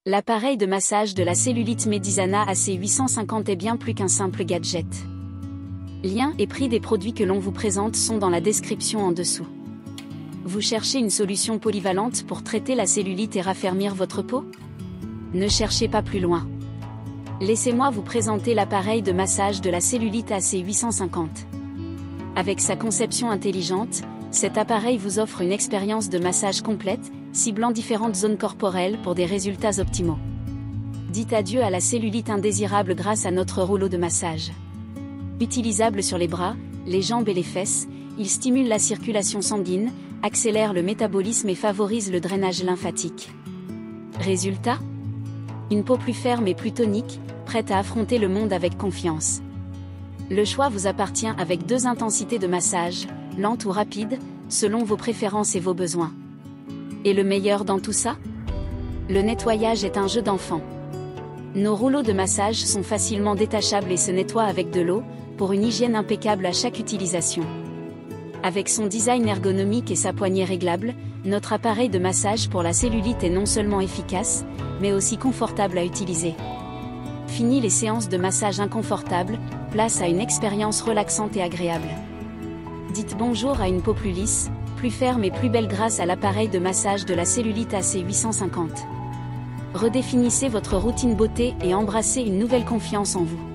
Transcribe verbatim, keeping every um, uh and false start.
L'appareil de massage de la cellulite Medisana A C huit cent cinquante est bien plus qu'un simple gadget. Lien et prix des produits que l'on vous présente sont dans la description en dessous. Vous cherchez une solution polyvalente pour traiter la cellulite et raffermir votre peau? Ne cherchez pas plus loin. Laissez-moi vous présenter l'appareil de massage de la cellulite A C huit cent cinquante. Avec sa conception intelligente, cet appareil vous offre une expérience de massage complète, ciblant différentes zones corporelles pour des résultats optimaux. Dites adieu à la cellulite indésirable grâce à notre rouleau de massage. Utilisable sur les bras, les jambes et les fesses, il stimule la circulation sanguine, accélère le métabolisme et favorise le drainage lymphatique. Résultat? Une peau plus ferme et plus tonique, prête à affronter le monde avec confiance. Le choix vous appartient avec deux intensités de massage, lente ou rapide, selon vos préférences et vos besoins. Et le meilleur dans tout ça? Le nettoyage est un jeu d'enfant. Nos rouleaux de massage sont facilement détachables et se nettoient avec de l'eau, pour une hygiène impeccable à chaque utilisation. Avec son design ergonomique et sa poignée réglable, notre appareil de massage pour la cellulite est non seulement efficace, mais aussi confortable à utiliser. Fini les séances de massage inconfortables, place à une expérience relaxante et agréable. Dites bonjour à une peau plus lisse, plus ferme et plus belle grâce à l'appareil de massage de la cellulite A C huit cent cinquante. Redéfinissez votre routine beauté et embrassez une nouvelle confiance en vous.